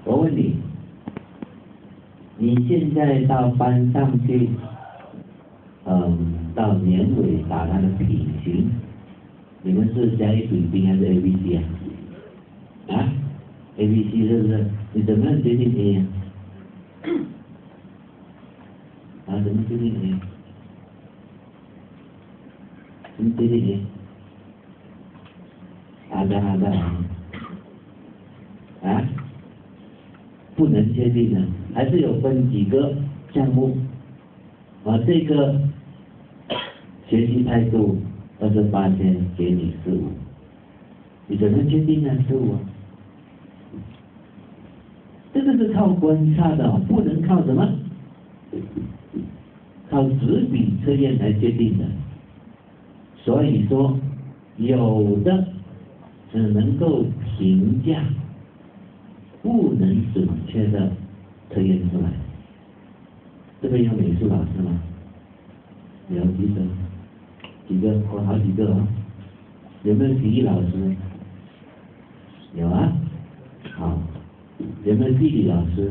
我问你，你现在到班上去，到年尾打他的品行，你们是甲乙丙丁还是 ABC 啊？啊 ？ABC 是不是？你怎么决定 A 啊？啊，怎么决定 A？ 怎么决定 A？ 好的，啊，不能确定的，还是有分几个项目，这个学习态度28天给你15，你怎么确定呢？15啊？这个是靠观察的，不能靠什么？靠纸笔测验来决定的。所以说，有的只能够评价，不能准确的测验出来。这边有美术老师吗？有几个？我好几个啊。有没有体育老师？有啊。好，有没有地理老师？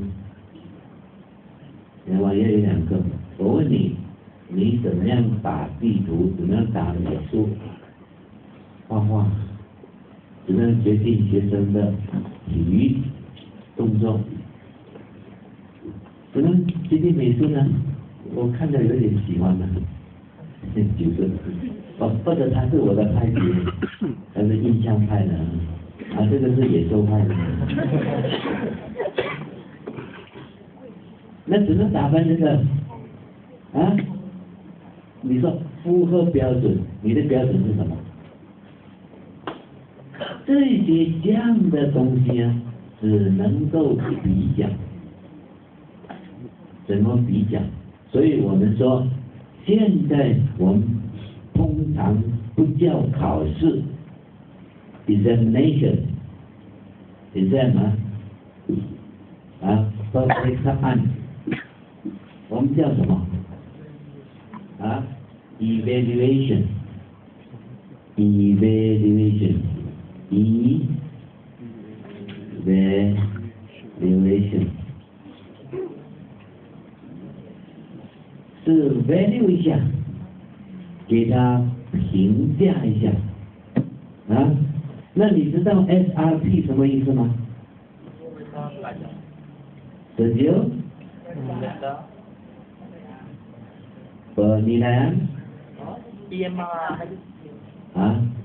有啊，也有2个。我问你，你怎么样打地图？怎么样打美术？画画？怎么样决定学生的体育动作？怎么决定美术呢？我看着有点喜欢的，就是或者他是我的派别，他是印象派的，这个是野兽派的。那怎么打扮这个？啊？你说符合标准，你的标准是什么？这些这样的东西啊，只能够比较。怎么比较？所以我们说，现在我们通常不叫考试 examination， perfect answer， 我们叫什么？evaluation， 是 value 一下，给他评价一下，那你知道 SRP 什么意思吗？Studio Penilaian EMR